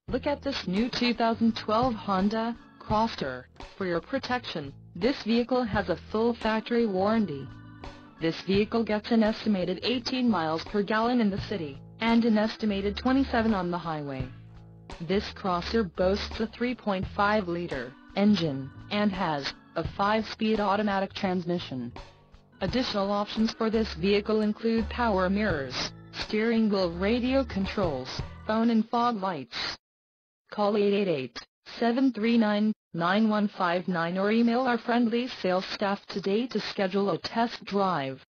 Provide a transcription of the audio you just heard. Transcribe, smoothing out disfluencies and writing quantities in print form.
Look at this new 2012 Honda Crosster. For your protection, this vehicle has a full factory warranty. This vehicle gets an estimated 18 miles per gallon in the city, and an estimated 27 on the highway. This Crosster boasts a 3.5-liter engine, and has a 5-speed automatic transmission. Additional options for this vehicle include power mirrors, steering wheel radio controls, phone and fog lights. Call 888-739-9159 or email our friendly sales staff today to schedule a test drive.